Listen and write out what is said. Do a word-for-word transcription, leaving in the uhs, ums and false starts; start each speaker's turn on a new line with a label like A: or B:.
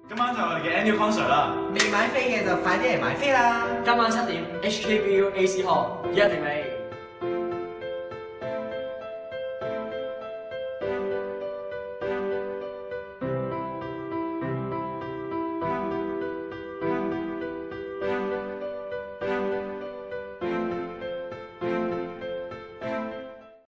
A: 今晚就係我哋嘅 annual concert 啦，
B: 未買飛嘅就快啲嚟買飛啦！
C: 今晚七點 H K B U A C Hall 一定嚟。